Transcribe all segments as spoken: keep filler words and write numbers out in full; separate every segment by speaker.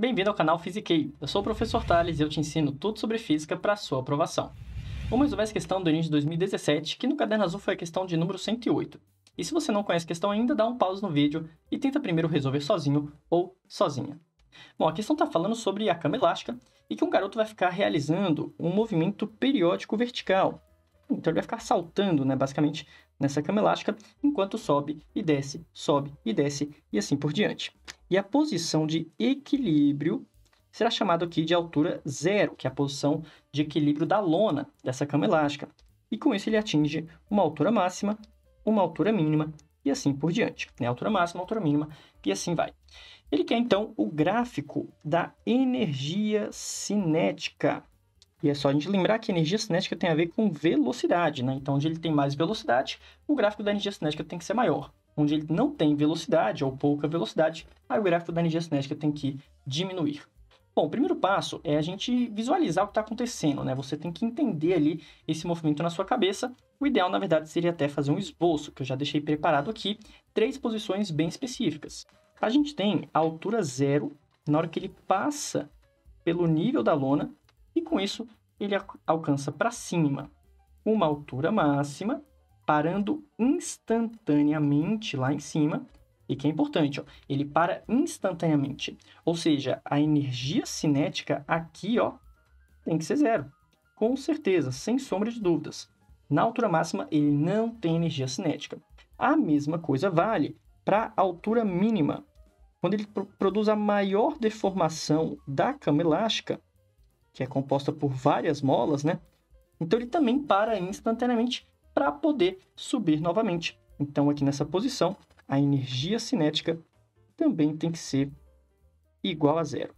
Speaker 1: Bem-vindo ao canal Physiquei. Eu sou o professor Thales e eu te ensino tudo sobre física para sua aprovação. Vamos resolver essa questão do Enem de dois mil e dezessete, que no caderno azul foi a questão de número cento e oito. E se você não conhece a questão ainda, dá um pause no vídeo e tenta primeiro resolver sozinho ou sozinha. Bom, a questão está falando sobre a cama elástica e que um garoto vai ficar realizando um movimento periódico vertical. Então ele vai ficar saltando, né, basicamente, nessa cama elástica, enquanto sobe e desce, sobe e desce, e assim por diante. E a posição de equilíbrio será chamada aqui de altura zero, que é a posição de equilíbrio da lona dessa cama elástica. E com isso ele atinge uma altura máxima, uma altura mínima, e assim por diante. Né? Altura máxima, altura mínima, e assim vai. Ele quer, então, o gráfico da energia cinética. E é só a gente lembrar que a energia cinética tem a ver com velocidade, né? Então, onde ele tem mais velocidade, o gráfico da energia cinética tem que ser maior. Onde ele não tem velocidade ou pouca velocidade, aí o gráfico da energia cinética tem que diminuir. Bom, o primeiro passo é a gente visualizar o que está acontecendo, né? Você tem que entender ali esse movimento na sua cabeça. O ideal, na verdade, seria até fazer um esboço, que eu já deixei preparado aqui, três posições bem específicas. A gente tem a altura zero, na hora que ele passa pelo nível da lona, e com isso ele alcança para cima uma altura máxima, parando instantaneamente lá em cima. E que é importante, ó, ele para instantaneamente. Ou seja, a energia cinética aqui, ó, tem que ser zero. Com certeza, sem sombra de dúvidas. Na altura máxima, ele não tem energia cinética. A mesma coisa vale para a altura mínima. Quando ele produz a maior deformação da cama elástica, que é composta por várias molas, né? Então, ele também para instantaneamente para poder subir novamente. Então, aqui nessa posição, a energia cinética também tem que ser igual a zero.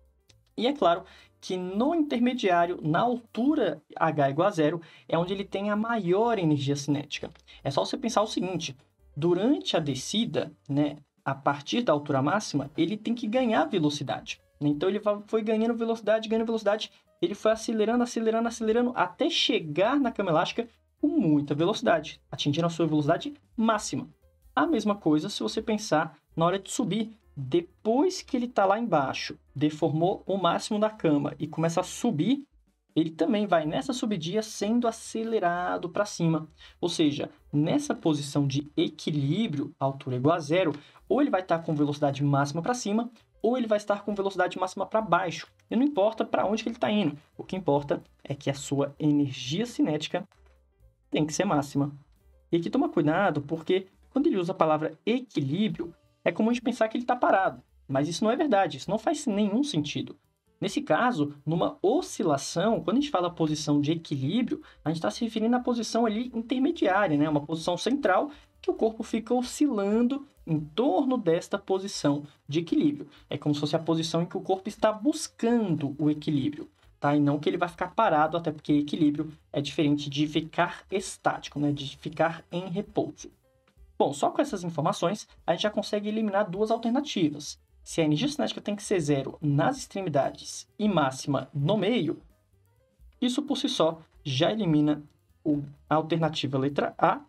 Speaker 1: E é claro que no intermediário, na altura h igual a zero, é onde ele tem a maior energia cinética. É só você pensar o seguinte, durante a descida, né, a partir da altura máxima, ele tem que ganhar velocidade. Então, ele foi ganhando velocidade, ganhando velocidade, ele foi acelerando, acelerando, acelerando, até chegar na cama elástica com muita velocidade, atingindo a sua velocidade máxima. A mesma coisa se você pensar na hora de subir. Depois que ele está lá embaixo, deformou o máximo da cama e começa a subir, ele também vai nessa subidinha sendo acelerado para cima. Ou seja, nessa posição de equilíbrio, altura igual a zero, ou ele vai estar com velocidade máxima para cima, ou ele vai estar com velocidade máxima para baixo. E não importa para onde que ele está indo. O que importa é que a sua energia cinética tem que ser máxima. E aqui toma cuidado, porque quando ele usa a palavra equilíbrio, é comum de pensar que ele está parado. Mas isso não é verdade, isso não faz nenhum sentido. Nesse caso, numa oscilação, quando a gente fala posição de equilíbrio, a gente está se referindo à posição ali intermediária, né? Uma posição central que o corpo fica oscilando em torno desta posição de equilíbrio. É como se fosse a posição em que o corpo está buscando o equilíbrio, tá? E não que ele vai ficar parado, até porque equilíbrio é diferente de ficar estático, né? De ficar em repouso. Bom, só com essas informações, a gente já consegue eliminar duas alternativas. Se a energia cinética tem que ser zero nas extremidades e máxima no meio, isso por si só já elimina a alternativa letra A.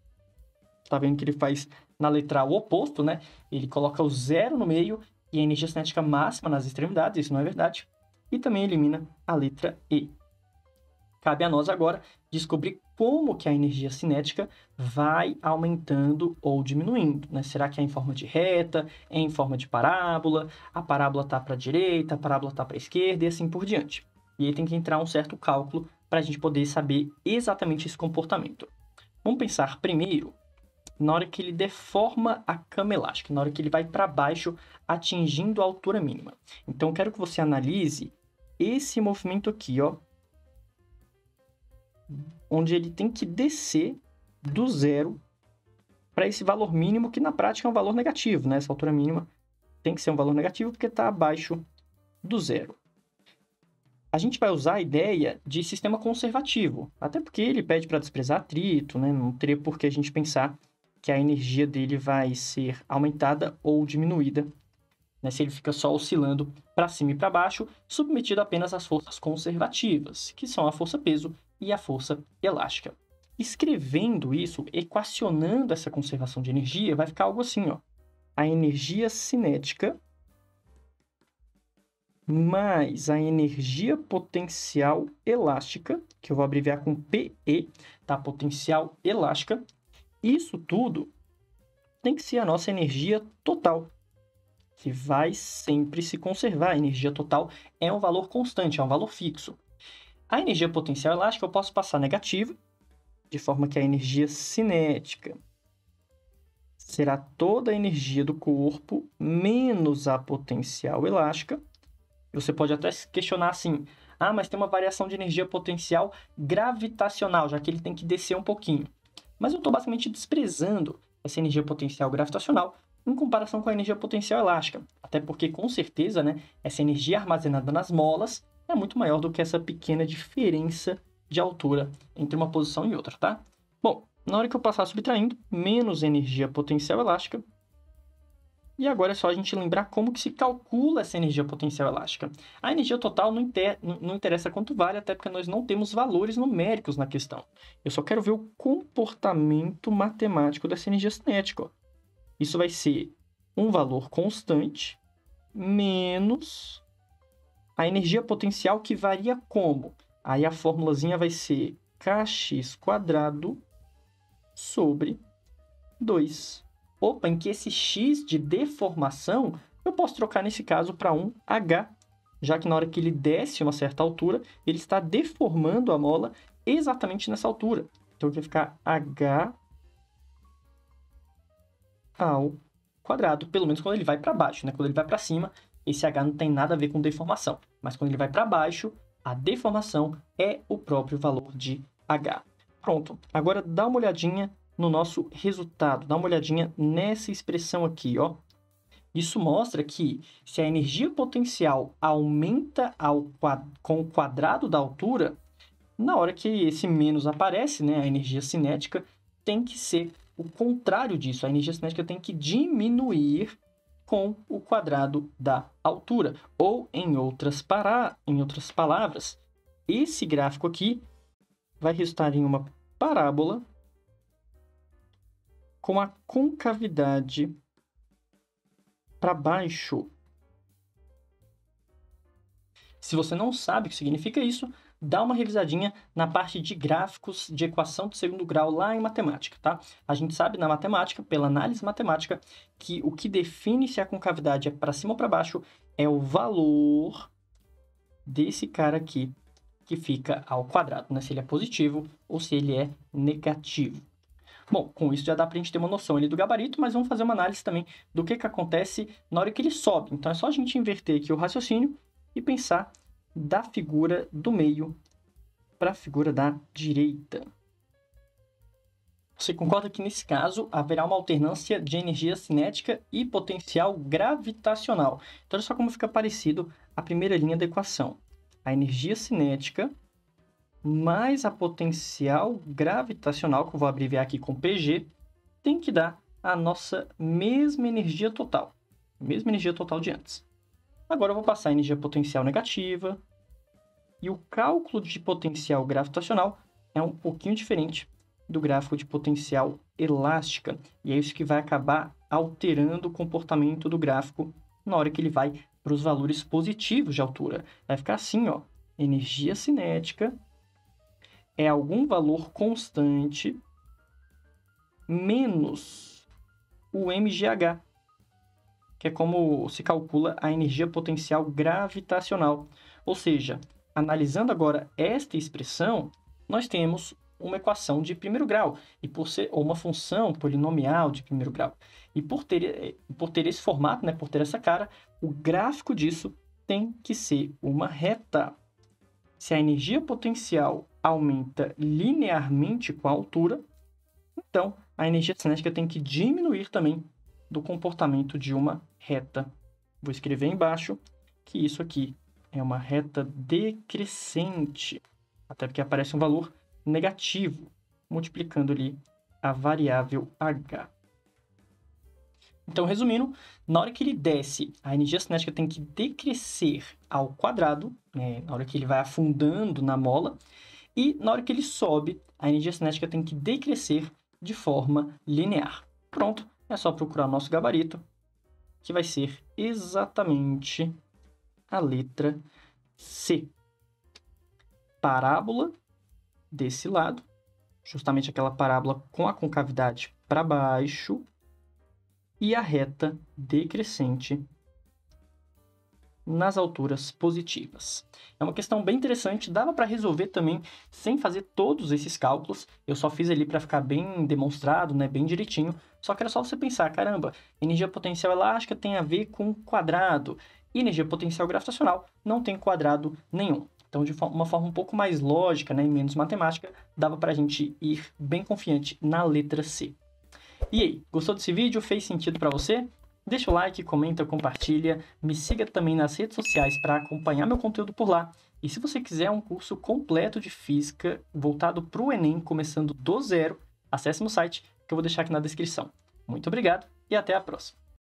Speaker 1: Tá vendo que ele faz na letra A o oposto, né? Ele coloca o zero no meio e a energia cinética máxima nas extremidades, isso não é verdade. E também elimina a letra E. Cabe a nós agora descobrir como que a energia cinética vai aumentando ou diminuindo, né? Será que é em forma de reta, é em forma de parábola, a parábola está para a direita, a parábola está para a esquerda e assim por diante. E aí tem que entrar um certo cálculo para a gente poder saber exatamente esse comportamento. Vamos pensar primeiro na hora que ele deforma a cama elástica, na hora que ele vai para baixo atingindo a altura mínima. Então, eu quero que você analise esse movimento aqui, ó, onde ele tem que descer do zero para esse valor mínimo, que na prática é um valor negativo, né? Essa altura mínima tem que ser um valor negativo porque está abaixo do zero. A gente vai usar a ideia de sistema conservativo, até porque ele pede para desprezar atrito, né? Não teria por que a gente pensar que a energia dele vai ser aumentada ou diminuída, né? Se ele fica só oscilando para cima e para baixo, submetido apenas às forças conservativas, que são a força-peso e a força elástica. Escrevendo isso, equacionando essa conservação de energia, vai ficar algo assim, ó. A energia cinética mais a energia potencial elástica, que eu vou abreviar com P E, tá? Potencial elástica. Isso tudo tem que ser a nossa energia total, que vai sempre se conservar. A energia total é um valor constante, é um valor fixo. A energia potencial elástica eu posso passar negativa, de forma que a energia cinética será toda a energia do corpo menos a potencial elástica. Você pode até se questionar assim, ah, mas tem uma variação de energia potencial gravitacional, já que ele tem que descer um pouquinho. Mas eu estou basicamente desprezando essa energia potencial gravitacional em comparação com a energia potencial elástica. Até porque, com certeza, né, essa energia armazenada nas molas é muito maior do que essa pequena diferença de altura entre uma posição e outra, tá? Bom, na hora que eu passar subtraindo, menos energia potencial elástica. E agora é só a gente lembrar como que se calcula essa energia potencial elástica. A energia total não, inter... não interessa quanto vale, até porque nós não temos valores numéricos na questão. Eu só quero ver o comportamento matemático dessa energia cinética. Ó. Isso vai ser um valor constante menos a energia potencial, que varia como? Aí a formulazinha vai ser kx quadrado sobre dois. Opa, em que esse x de deformação eu posso trocar nesse caso para um h, já que na hora que ele desce uma certa altura, ele está deformando a mola exatamente nessa altura. Então vai ficar h ao quadrado, pelo menos quando ele vai para baixo, né? Quando ele vai para cima, esse h não tem nada a ver com deformação, mas quando ele vai para baixo, a deformação é o próprio valor de h. Pronto, agora dá uma olhadinha no nosso resultado, dá uma olhadinha nessa expressão aqui, ó. Isso mostra que se a energia potencial aumenta ao quad... com o quadrado da altura, na hora que esse menos aparece, né, a energia cinética tem que ser o contrário disso. A energia cinética tem que diminuir com o quadrado da altura. Ou, em outras, para... em outras palavras, esse gráfico aqui vai resultar em uma parábola com a concavidade para baixo. Se você não sabe o que significa isso, dá uma revisadinha na parte de gráficos de equação de segundo grau lá em matemática, tá? A gente sabe na matemática, pela análise matemática, que o que define se a concavidade é para cima ou para baixo é o valor desse cara aqui, que fica ao quadrado, né? Se ele é positivo ou se ele é negativo. Bom, com isso já dá para a gente ter uma noção ali do gabarito, mas vamos fazer uma análise também do que, que acontece na hora que ele sobe. Então é só a gente inverter aqui o raciocínio e pensar da figura do meio para a figura da direita. Você concorda que nesse caso haverá uma alternância de energia cinética e potencial gravitacional. Então olha só como fica parecido a primeira linha da equação. A energia cinética mais a potencial gravitacional, que eu vou abreviar aqui com P G, tem que dar a nossa mesma energia total. Mesma energia total de antes. Agora eu vou passar a energia potencial negativa. E o cálculo de potencial gravitacional é um pouquinho diferente do gráfico de potencial elástica. E é isso que vai acabar alterando o comportamento do gráfico na hora que ele vai para os valores positivos de altura. Vai ficar assim, ó. Energia cinética é algum valor constante menos o M G H, que é como se calcula a energia potencial gravitacional. Ou seja, analisando agora esta expressão, nós temos uma equação de primeiro grau, e por ser ou uma função polinomial de primeiro grau. E por ter, por ter esse formato, né, por ter essa cara, o gráfico disso tem que ser uma reta. Se a energia potencial aumenta linearmente com a altura, então a energia cinética tem que diminuir também do comportamento de uma reta. Vou escrever embaixo que isso aqui é uma reta decrescente, até porque aparece um valor negativo, multiplicando ali a variável h. Então, resumindo, na hora que ele desce, a energia cinética tem que decrescer ao quadrado, né, na hora que ele vai afundando na mola, e na hora que ele sobe, a energia cinética tem que decrescer de forma linear. Pronto, é só procurar o nosso gabarito, que vai ser exatamente a letra C. Parábola desse lado, justamente aquela parábola com a concavidade para baixo, e a reta decrescente nas alturas positivas. É uma questão bem interessante, dava para resolver também sem fazer todos esses cálculos, eu só fiz ali para ficar bem demonstrado, né, bem direitinho, só que era só você pensar, caramba, energia potencial elástica tem a ver com quadrado, e energia potencial gravitacional não tem quadrado nenhum. Então, de uma forma um pouco mais lógica, né, e menos matemática, dava para a gente ir bem confiante na letra C. E aí, gostou desse vídeo? Fez sentido para você? Deixa o like, comenta, compartilha, me siga também nas redes sociais para acompanhar meu conteúdo por lá. E se você quiser um curso completo de física voltado para o Enem, começando do zero, acesse meu site que eu vou deixar aqui na descrição. Muito obrigado e até a próxima!